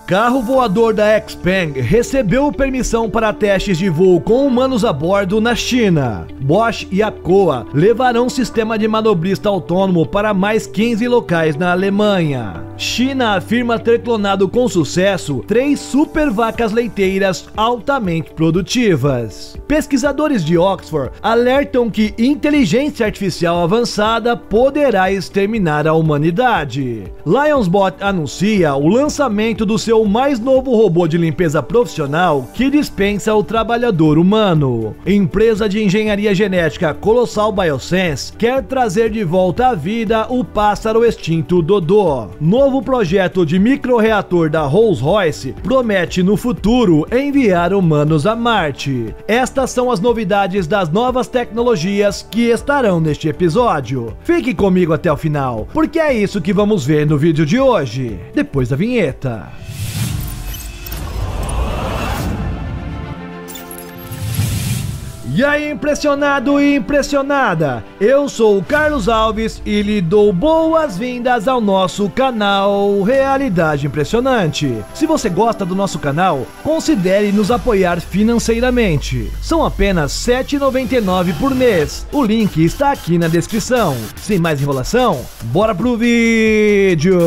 Carro voador da XPeng recebeu permissão para testes de voo com humanos a bordo na China. Bosch e APCOA levarão sistema de manobrista autônomo para mais 15 locais na Alemanha. China afirma ter clonado com sucesso 3 super vacas leiteiras altamente produtivas. Pesquisadores de Oxford alertam que inteligência artificial avançada poderá exterminar a humanidade. Lionsbot anuncia o lançamento do seu mais novo robô de limpeza profissional que dispensa o trabalhador humano. Empresa de engenharia genética Colossal Biosense quer trazer de volta à vida o pássaro extinto Dodô. Novo projeto de microreator da Rolls-Royce promete no futuro enviar humanos a Marte. Estas são as novidades das novas tecnologias que estarão neste episódio. Fique comigo até o final, porque é isso que vamos ver no vídeo de hoje, depois da vinheta. E aí, impressionado e impressionada? Eu sou o Carlos Alves e lhe dou boas-vindas ao nosso canal Realidade Impressionante. Se você gosta do nosso canal, considere nos apoiar financeiramente. São apenas R$ 7,99 por mês. O link está aqui na descrição. Sem mais enrolação, bora pro vídeo!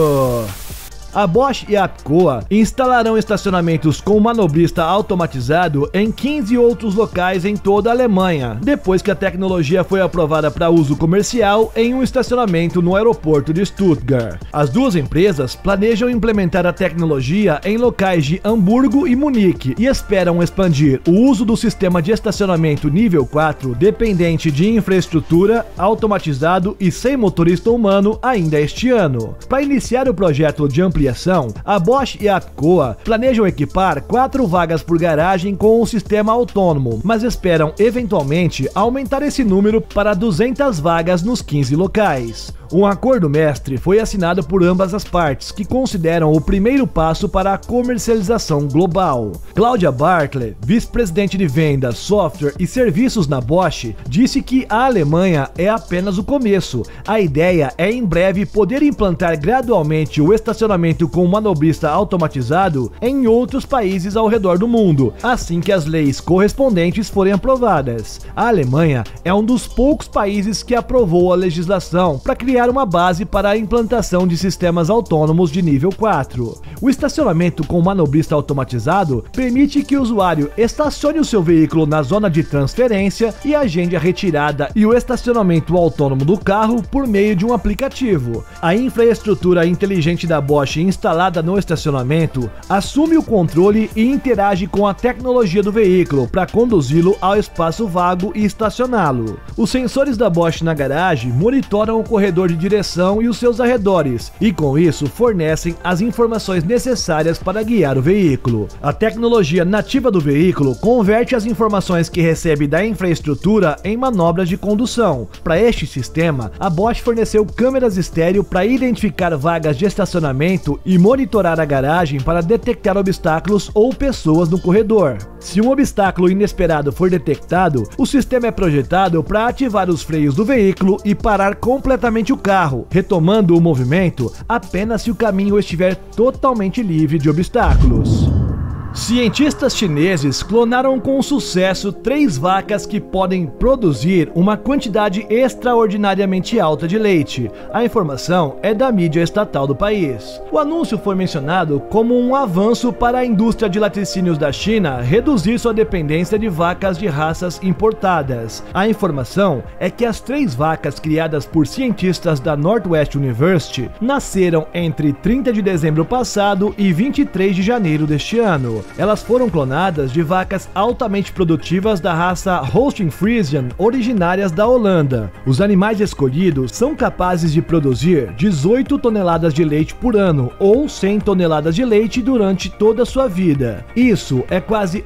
A Bosch e a APCOA instalarão estacionamentos com manobrista automatizado em 15 outros locais em toda a Alemanha, depois que a tecnologia foi aprovada para uso comercial em um estacionamento no aeroporto de Stuttgart. As duas empresas planejam implementar a tecnologia em locais de Hamburgo e Munique e esperam expandir o uso do sistema de estacionamento nível 4 dependente de infraestrutura, automatizado e sem motorista humano ainda este ano. Para iniciar o projeto de ampliação, a Bosch e a APCOA planejam equipar 4 vagas por garagem com um sistema autônomo, mas esperam eventualmente aumentar esse número para 200 vagas nos 15 locais. Um acordo mestre foi assinado por ambas as partes, que consideram o primeiro passo para a comercialização global. Cláudia Bartlett, vice-presidente de vendas, software e serviços na Bosch, disse que a Alemanha é apenas o começo. A ideia é em breve poder implantar gradualmente o estacionamento com manobrista automatizado em outros países ao redor do mundo, assim que as leis correspondentes forem aprovadas. A Alemanha é um dos poucos países que aprovou a legislação para criar uma base para a implantação de sistemas autônomos de nível 4. O estacionamento com manobrista automatizado permite que o usuário estacione o seu veículo na zona de transferência e agende a retirada e o estacionamento autônomo do carro por meio de um aplicativo. A infraestrutura inteligente da Bosch instalada no estacionamento assume o controle e interage com a tecnologia do veículo para conduzi-lo ao espaço vago e estacioná-lo. Os sensores da Bosch na garagem monitoram o corredor de direção e os seus arredores, e com isso fornecem as informações necessárias para guiar o veículo. A tecnologia nativa do veículo converte as informações que recebe da infraestrutura em manobras de condução. Para este sistema, a Bosch forneceu câmeras estéreo para identificar vagas de estacionamento e monitorar a garagem para detectar obstáculos ou pessoas no corredor. Se um obstáculo inesperado for detectado, o sistema é projetado para ativar os freios do veículo e parar completamente o carro, retomando o movimento apenas se o caminho estiver totalmente livre de obstáculos. Cientistas chineses clonaram com sucesso 3 vacas que podem produzir uma quantidade extraordinariamente alta de leite. A informação é da mídia estatal do país. O anúncio foi mencionado como um avanço para a indústria de laticínios da China reduzir sua dependência de vacas de raças importadas. A informação é que as 3 vacas criadas por cientistas da Northwest University nasceram entre 30 de dezembro passado e 23 de janeiro deste ano. Elas foram clonadas de vacas altamente produtivas da raça Holstein Friesian, originárias da Holanda. Os animais escolhidos são capazes de produzir 18 toneladas de leite por ano, ou 100 toneladas de leite durante toda a sua vida. Isso é quase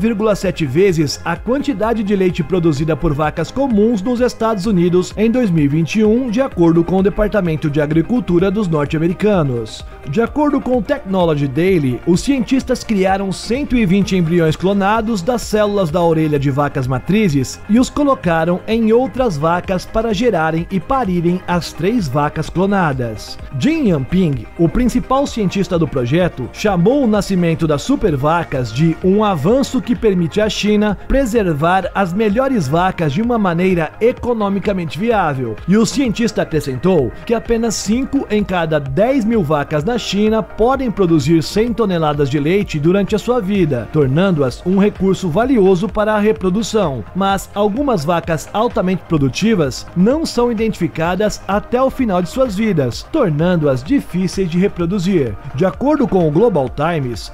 1,7 vezes a quantidade de leite produzida por vacas comuns nos Estados Unidos em 2021, de acordo com o Departamento de Agricultura dos norte-americanos. De acordo com o Technology Daily, os cientistas criaram tiraram 120 embriões clonados das células da orelha de vacas matrizes e os colocaram em outras vacas para gerarem e parirem as 3 vacas clonadas. Jin Yanping, o principal cientista do projeto, chamou o nascimento das supervacas de um avanço que permite à China preservar as melhores vacas de uma maneira economicamente viável. E o cientista acrescentou que apenas 5 em cada 10 mil vacas na China podem produzir 100 toneladas de leite durante a sua vida, tornando-as um recurso valioso para a reprodução. Mas algumas vacas altamente produtivas não são identificadas até o final de suas vidas, tornando-as difíceis de reproduzir. De acordo com o Global Times,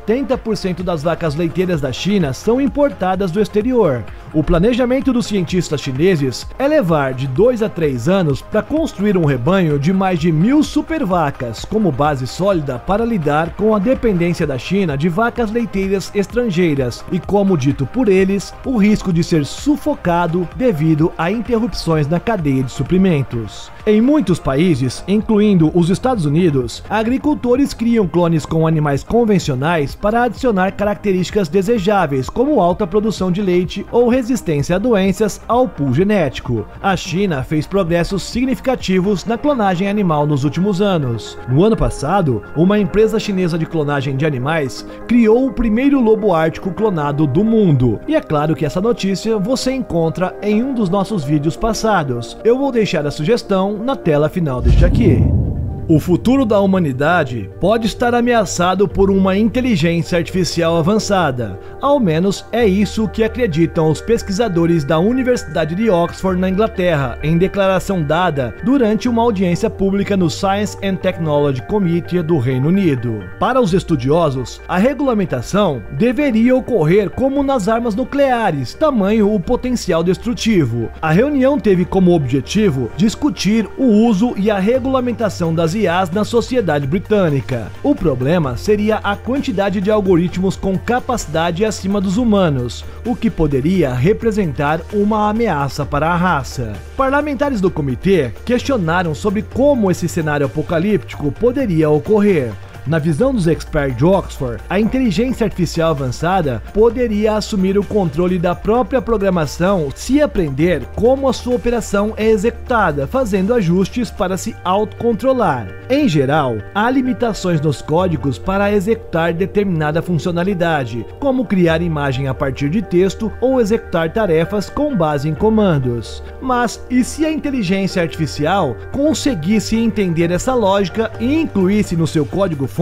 70% das vacas leiteiras da China são importadas do exterior. O planejamento dos cientistas chineses é levar de 2 a 3 anos para construir um rebanho de mais de 1000 supervacas como base sólida para lidar com a dependência da China de vacas leiteiras estrangeiras e, como dito por eles, o risco de ser sufocado devido a interrupções na cadeia de suprimentos. Em muitos países, incluindo os Estados Unidos, agricultores criam clones com animais convencionais para adicionar características desejáveis, como alta produção de leite ou resistência a doenças ao pool genético. A China fez progressos significativos na clonagem animal nos últimos anos. No ano passado, uma empresa chinesa de clonagem de animais criou o primeiro lobo ártico clonado do mundo. E é claro que essa notícia você encontra em um dos nossos vídeos passados. Eu vou deixar a sugestão na tela final deste aqui. O futuro da humanidade pode estar ameaçado por uma inteligência artificial avançada. Ao menos é isso que acreditam os pesquisadores da Universidade de Oxford, na Inglaterra, em declaração dada durante uma audiência pública no Science and Technology Committee do Reino Unido. Para os estudiosos, a regulamentação deveria ocorrer como nas armas nucleares, tamanho o potencial destrutivo. A reunião teve como objetivo discutir o uso e a regulamentação das IAs na sociedade britânica. O problema seria a quantidade de algoritmos com capacidade acima dos humanos, o que poderia representar uma ameaça para a raça. Parlamentares do comitê questionaram sobre como esse cenário apocalíptico poderia ocorrer. Na visão dos experts de Oxford, a inteligência artificial avançada poderia assumir o controle da própria programação se aprender como a sua operação é executada, fazendo ajustes para se autocontrolar. Em geral, há limitações nos códigos para executar determinada funcionalidade, como criar imagem a partir de texto ou executar tarefas com base em comandos. Mas e se a inteligência artificial conseguisse entender essa lógica e incluísse no seu código-fonte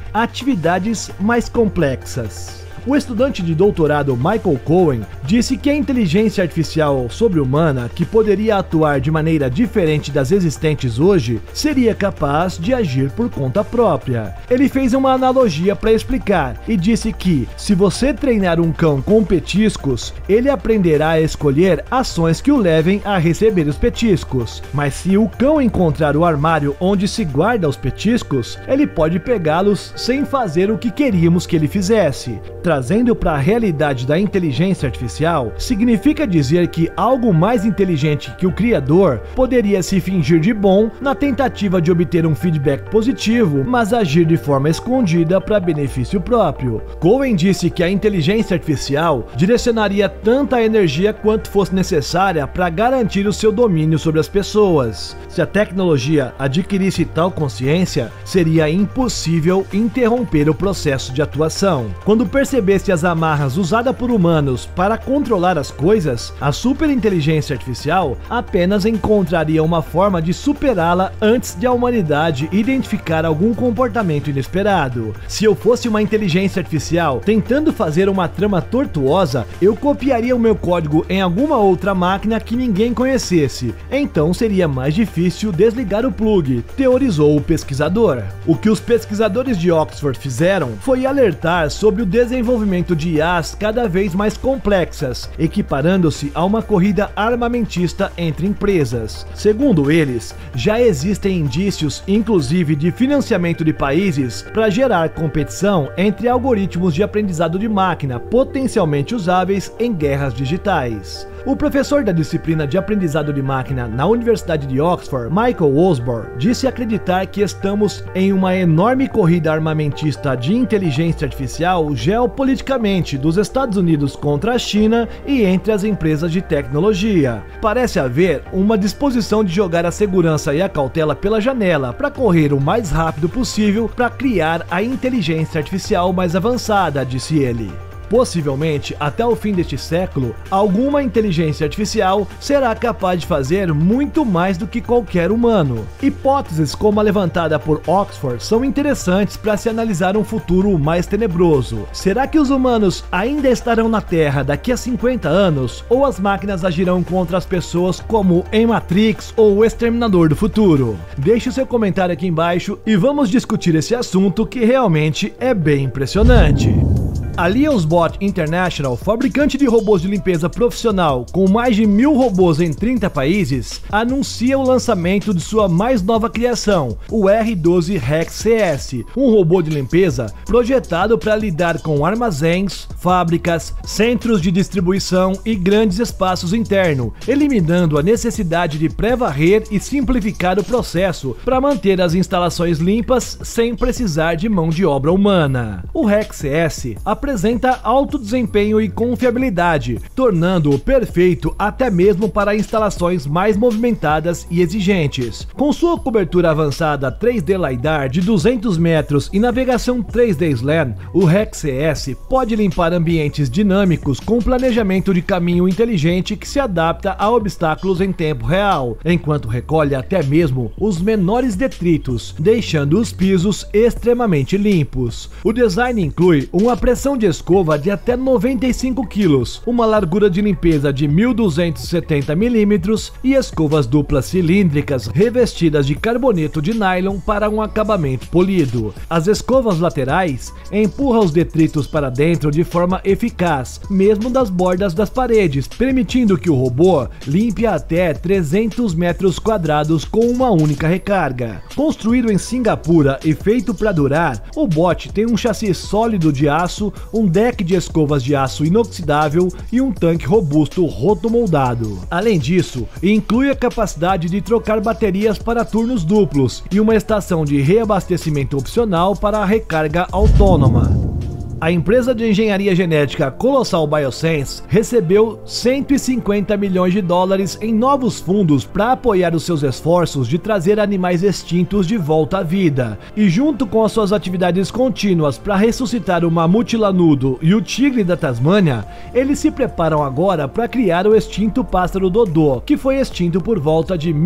atividades mais complexas? O estudante de doutorado Michael Cohen disse que a inteligência artificial sobre-humana, que poderia atuar de maneira diferente das existentes hoje, seria capaz de agir por conta própria. Ele fez uma analogia para explicar e disse que, se você treinar um cão com petiscos, ele aprenderá a escolher ações que o levem a receber os petiscos. Mas se o cão encontrar o armário onde se guarda os petiscos, ele pode pegá-los sem fazer o que queríamos que ele fizesse. Trazendo para a realidade da inteligência artificial, significa dizer que algo mais inteligente que o criador poderia se fingir de bom na tentativa de obter um feedback positivo, mas agir de forma escondida para benefício próprio. Cohen disse que a inteligência artificial direcionaria tanta energia quanto fosse necessária para garantir o seu domínio sobre as pessoas. Se a tecnologia adquirisse tal consciência, seria impossível interromper o processo de atuação. Quando percebesse as amarras usadas por humanos para controlar as coisas, a superinteligência artificial apenas encontraria uma forma de superá-la antes de a humanidade identificar algum comportamento inesperado. Se eu fosse uma inteligência artificial tentando fazer uma trama tortuosa, eu copiaria o meu código em alguma outra máquina que ninguém conhecesse. Então seria mais difícil desligar o plug, teorizou o pesquisador. O que os pesquisadores de Oxford fizeram foi alertar sobre o desenvolvimento de IAs cada vez mais complexas, equiparando-se a uma corrida armamentista entre empresas. Segundo eles, já existem indícios, inclusive de financiamento de países, para gerar competição entre algoritmos de aprendizado de máquina potencialmente usáveis em guerras digitais. O professor da disciplina de aprendizado de máquina na Universidade de Oxford, Michael Osborne, disse acreditar que estamos em uma enorme corrida armamentista de inteligência artificial geopoliticamente dos Estados Unidos contra a China e entre as empresas de tecnologia. Parece haver uma disposição de jogar a segurança e a cautela pela janela para correr o mais rápido possível para criar a inteligência artificial mais avançada, disse ele. Possivelmente, até o fim deste século, alguma inteligência artificial será capaz de fazer muito mais do que qualquer humano. Hipóteses como a levantada por Oxford são interessantes para se analisar um futuro mais tenebroso. Será que os humanos ainda estarão na Terra daqui a 50 anos? Ou as máquinas agirão contra as pessoas como em Matrix ou o Exterminador do Futuro? Deixe o seu comentário aqui embaixo e vamos discutir esse assunto que realmente é bem impressionante. A Lionsbot International, fabricante de robôs de limpeza profissional com mais de 1000 robôs em 30 países, anuncia o lançamento de sua mais nova criação, o R12 Rex CS, um robô de limpeza projetado para lidar com armazéns, fábricas, centros de distribuição e grandes espaços internos, eliminando a necessidade de pré-varrer e simplificar o processo para manter as instalações limpas sem precisar de mão de obra humana. O Rex CS apresenta alto desempenho e confiabilidade, tornando-o perfeito até mesmo para instalações mais movimentadas e exigentes. Com sua cobertura avançada 3D LiDAR de 200 metros e navegação 3D SLAM, o Rex CS pode limpar ambientes dinâmicos com planejamento de caminho inteligente que se adapta a obstáculos em tempo real, enquanto recolhe até mesmo os menores detritos, deixando os pisos extremamente limpos. O design inclui uma pressão de escova de até 95 kg, uma largura de limpeza de 1270 mm e escovas duplas cilíndricas revestidas de carboneto de nylon para um acabamento polido. As escovas laterais empurram os detritos para dentro de forma eficaz, mesmo das bordas das paredes, permitindo que o robô limpe até 300 metros quadrados com uma única recarga. Construído em Singapura e feito para durar, o bot tem um chassi sólido de aço, um deck de escovas de aço inoxidável e um tanque robusto rotomoldado. Além disso, inclui a capacidade de trocar baterias para turnos duplos e uma estação de reabastecimento opcional para a recarga autônoma. A empresa de engenharia genética Colossal Bioscience recebeu 150 milhões de dólares em novos fundos para apoiar os seus esforços de trazer animais extintos de volta à vida. E junto com as suas atividades contínuas para ressuscitar o mamute lanudo e o tigre da Tasmânia, eles se preparam agora para criar o extinto pássaro dodô, que foi extinto por volta de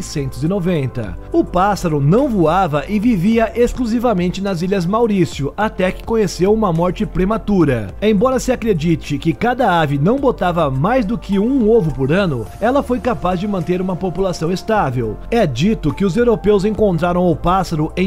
1690. O pássaro não voava e vivia exclusivamente nas Ilhas Maurício, até que conheceu uma morte prematura. Embora se acredite que cada ave não botava mais do que um ovo por ano, ela foi capaz de manter uma população estável. É dito que os europeus encontraram o pássaro em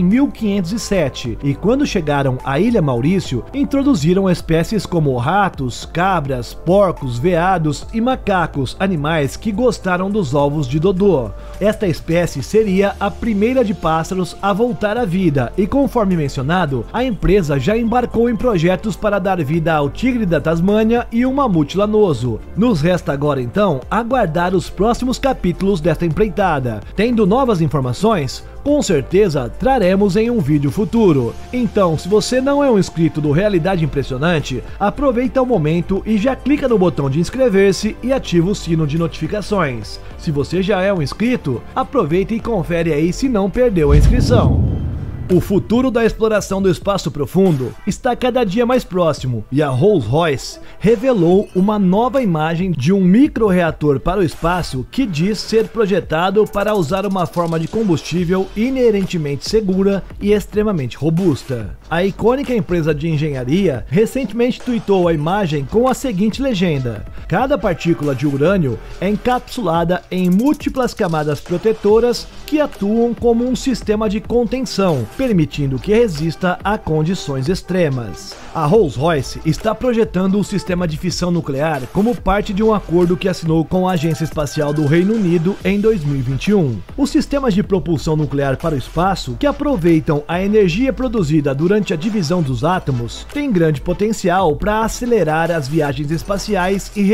1507 e quando chegaram à Ilha Maurício, introduziram espécies como ratos, cabras, porcos, veados e macacos, animais que gostaram dos ovos de dodô. Esta espécie seria a primeira de pássaros a voltar à vida e, conforme mencionado, a empresa já embarcou em projetos para dar vida ao tigre da Tasmânia e um mamute lanoso. Nos resta agora então aguardar os próximos capítulos desta empreitada. Tendo novas informações, com certeza traremos em um vídeo futuro. Então, se você não é um inscrito do Realidade Impressionante, aproveita o momento e já clica no botão de inscrever-se e ativa o sino de notificações. Se você já é um inscrito, aproveita e confere aí se não perdeu a inscrição. O futuro da exploração do espaço profundo está cada dia mais próximo e a Rolls-Royce revelou uma nova imagem de um microreator para o espaço que diz ser projetado para usar uma forma de combustível inerentemente segura e extremamente robusta. A icônica empresa de engenharia recentemente tweetou a imagem com a seguinte legenda: cada partícula de urânio é encapsulada em múltiplas camadas protetoras que atuam como um sistema de contenção, permitindo que resista a condições extremas. A Rolls-Royce está projetando um sistema de fissão nuclear como parte de um acordo que assinou com a Agência Espacial do Reino Unido em 2021. Os sistemas de propulsão nuclear para o espaço, que aproveitam a energia produzida durante a divisão dos átomos, têm grande potencial para acelerar as viagens espaciais e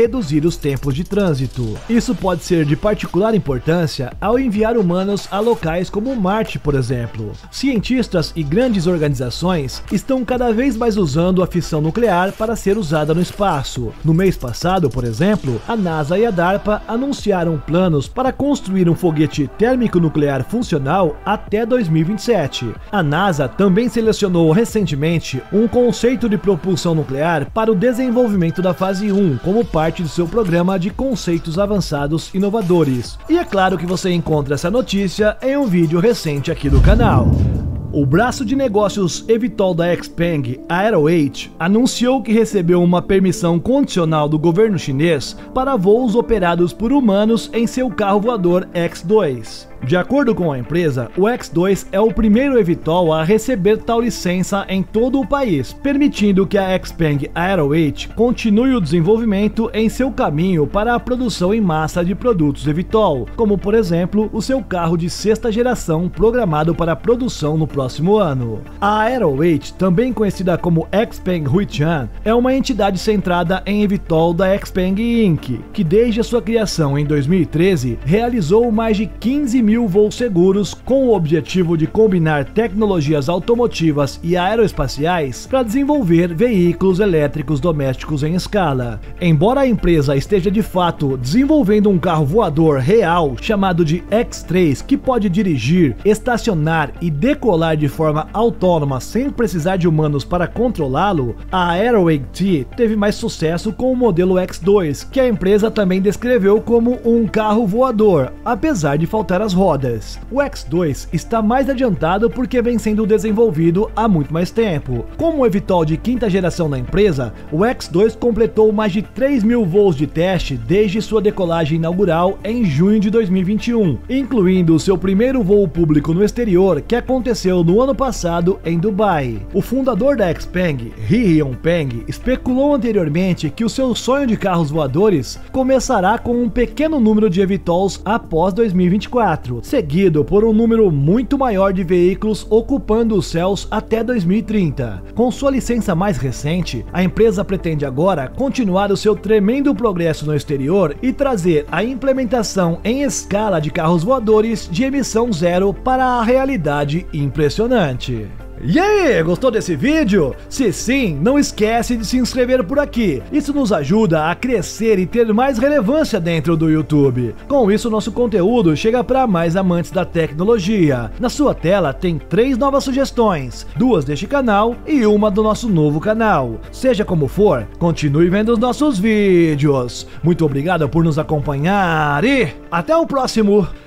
reduzir os tempos de trânsito. Isso pode ser de particular importância ao enviar humanos a locais como Marte, por exemplo. Cientistas e grandes organizações estão cada vez mais usando a fissão nuclear para ser usada no espaço. No mês passado, por exemplo, a NASA e a DARPA anunciaram planos para construir um foguete térmico nuclear funcional até 2027. A NASA também selecionou recentemente um conceito de propulsão nuclear para o desenvolvimento da fase 1, como parte do seu programa de conceitos avançados inovadores. E é claro que você encontra essa notícia em um vídeo recente aqui do canal. O braço de negócios eVTOL da XPeng, a Aero8, anunciou que recebeu uma permissão condicional do governo chinês para voos operados por humanos em seu carro voador X2. De acordo com a empresa, o X2 é o primeiro eVTOL a receber tal licença em todo o país, permitindo que a XPeng Aero8 continue o desenvolvimento em seu caminho para a produção em massa de produtos eVTOL, como por exemplo o seu carro de sexta geração programado para produção no próximo ano. A Aero8, também conhecida como XPeng Huitian, é uma entidade centrada em eVTOL da XPeng Inc., que desde a sua criação em 2013 realizou mais de 15.000 voos seguros com o objetivo de combinar tecnologias automotivas e aeroespaciais para desenvolver veículos elétricos domésticos em escala. Embora a empresa esteja de fato desenvolvendo um carro voador real chamado de X3 que pode dirigir, estacionar e decolar de forma autônoma sem precisar de humanos para controlá-lo, a Aero8 teve mais sucesso com o modelo X2, que a empresa também descreveu como um carro voador, apesar de faltar as rodas. O X2 está mais adiantado porque vem sendo desenvolvido há muito mais tempo. Como eVTOL de quinta geração da empresa, o X2 completou mais de 3.000 voos de teste desde sua decolagem inaugural em junho de 2021, incluindo seu primeiro voo público no exterior, que aconteceu no ano passado em Dubai. O fundador da XPeng, Ri Yongpeng, especulou anteriormente que o seu sonho de carros voadores começará com um pequeno número de eVTOLs após 2024, seguido por um número muito maior de veículos ocupando os céus até 2030. Com sua licença mais recente, a empresa pretende agora continuar o seu tremendo progresso no exterior e trazer a implementação em escala de carros voadores de emissão zero para a realidade impressionante. E aí, gostou desse vídeo? Se sim, não esquece de se inscrever por aqui. Isso nos ajuda a crescer e ter mais relevância dentro do YouTube. Com isso, nosso conteúdo chega para mais amantes da tecnologia. Na sua tela tem 3 novas sugestões, 2 deste canal e uma do nosso novo canal. Seja como for, continue vendo os nossos vídeos. Muito obrigado por nos acompanhar e até o próximo.